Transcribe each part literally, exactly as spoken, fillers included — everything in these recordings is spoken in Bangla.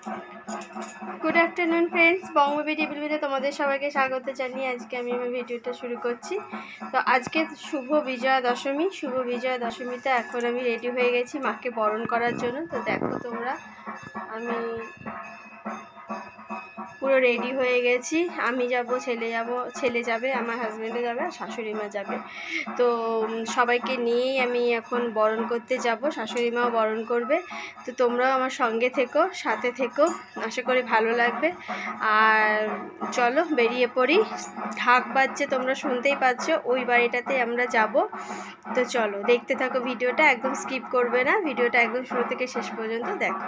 Good afternoon friends, bong baby টেবিলতে তোমাদের সবাইকে স্বাগত জানিয়ে আজকে আমি আমার ভিডিওটা শুরু করছি। তো আজকে শুভ বিজয়া দশমী। শুভ বিজয়া দশমীতে এখন আমি রেডি হয়ে গেছি মাকে বরণ করার জন্য। তো দেখো তোমরা, আমি পুরো রেডি হয়ে গেছি। আমি যাব, ছেলে যাব, ছেলে যাবে, আমার হাজব্যান্ডও যাবে, আর শাশুড়ি মা যাবে। তো সবাইকে নিয়েই আমি এখন বরণ করতে যাব, শাশুড়ি মাও বরণ করবে। তো তোমরাও আমার সঙ্গে থেকো, সাথে থেকো, আশা করি ভালো লাগবে। আর চলো বেরিয়ে পড়ি। ঢাক বাজছে, তোমরা শুনতেই পাচ্ছ, ওই বাড়িটাতে আমরা যাব। তো চলো দেখতে থাকো ভিডিওটা, একদম স্কিপ করবে না, ভিডিওটা একদম শুরু থেকে শেষ পর্যন্ত দেখো।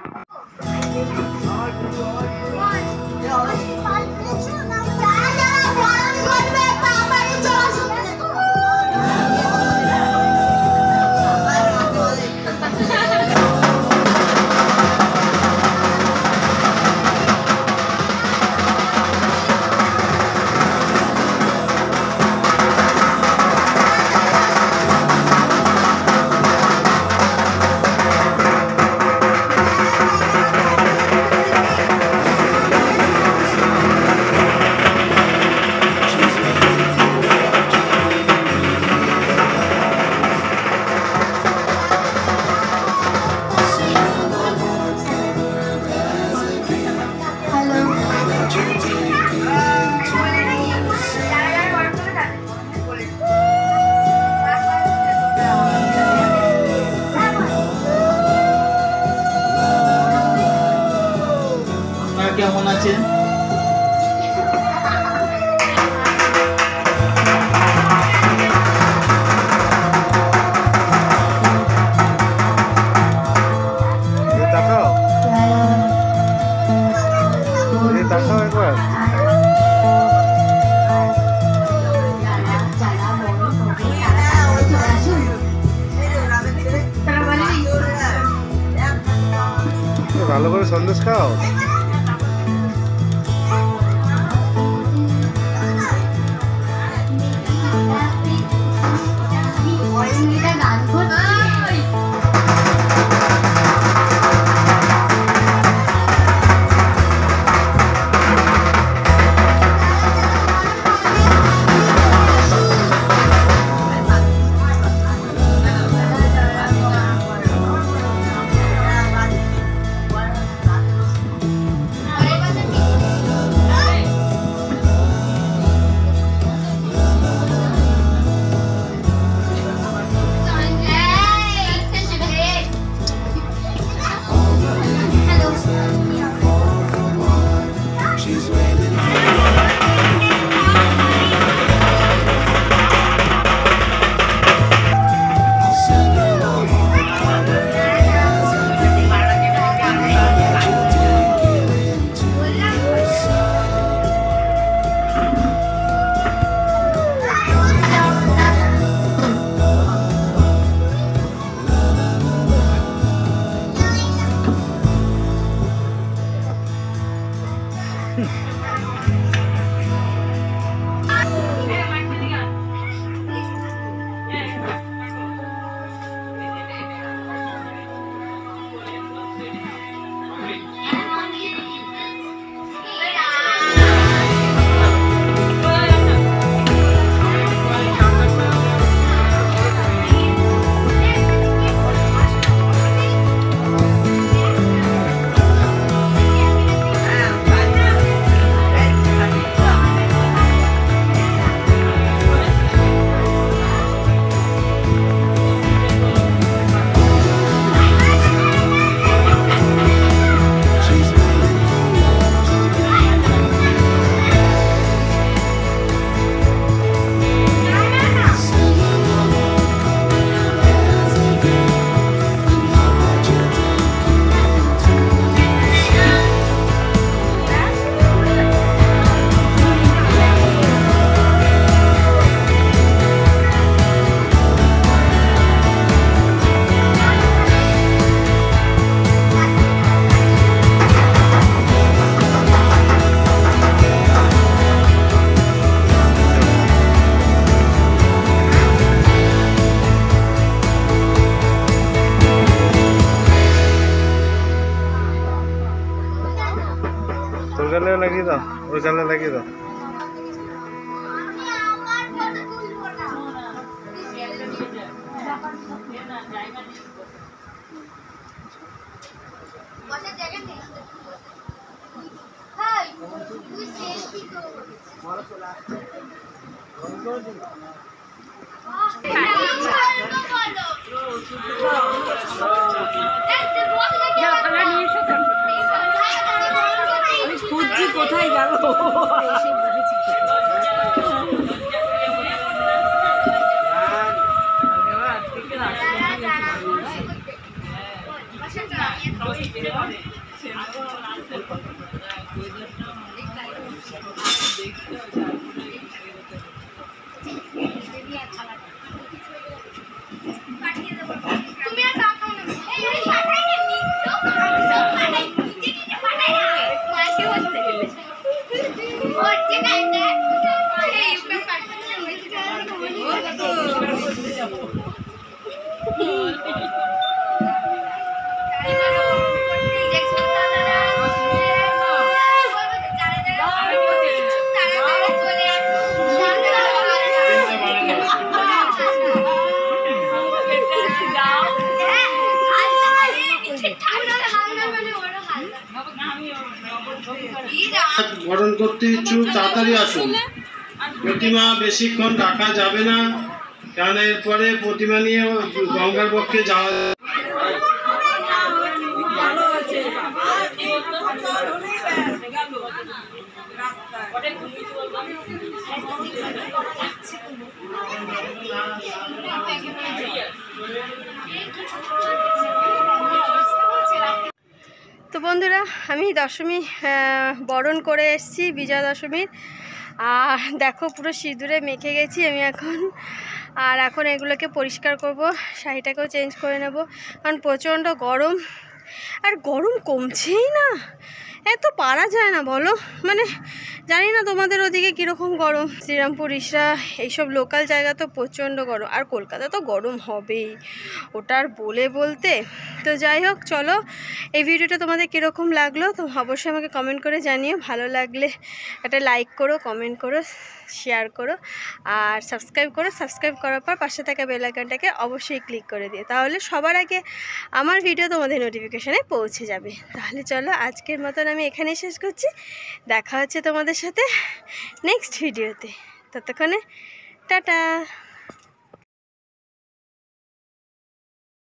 কেমন আছেন? ভালো করে সন্দেশ খাও। তোর গালে লাগিয়ে দাও, ওর গালে লাগিয়ে দাও। খুঁজছি কোথায় গেল। গঠন করতে ইচ্ছুক তাড়াতাড়ি আসুন। প্রতিমা বেশিক্ষণ রাখা যাবে না, কারণ এরপরে প্রতিমা নিয়ে গঙ্গার পক্ষে যাওয়া। তো বন্ধুরা, আমি দশমী বরণ করে এসেছি, বিজয়া দশমীর। আর দেখো পুরো সিঁদুরে মেখে গেছি আমি এখন। আর এখন এগুলোকে পরিষ্কার করব, শাড়িটাকেও চেঞ্জ করে নেব, কারণ প্রচণ্ড গরম। আর গরম কমছেই না, এত পারা যায় না বলো। মানে জানি না তোমাদের ওদিকে কীরকম গরম। শ্রীরামপুর, ইসরা এইসব লোকাল জায়গা তো প্রচণ্ড গরম, আর কলকাতা তো গরম হবেই, ওটার বলে বলতে। তো যাই হোক, চলো এই ভিডিওটা তোমাদের কীরকম লাগলো তো অবশ্যই আমাকে কমেন্ট করে জানিও। ভালো লাগলে একটা লাইক করো, কমেন্ট করো, শেয়ার করো, আর সাবস্ক্রাইব করো। সাবস্ক্রাইব করার পর পাশে থাকা বেল আইকনটাকে অবশ্যই ক্লিক করে দিও, তাহলে সবার আগে আমার ভিডিও তোমাদের নোটিফিকেশানে পৌঁছে যাবে। তাহলে চলো আজকের মতন আমি এখানেই শেষ করছি। দেখা হচ্ছে তোমাদের সাথে নেক্সট ভিডিওতে, ততক্ষণে টাটা।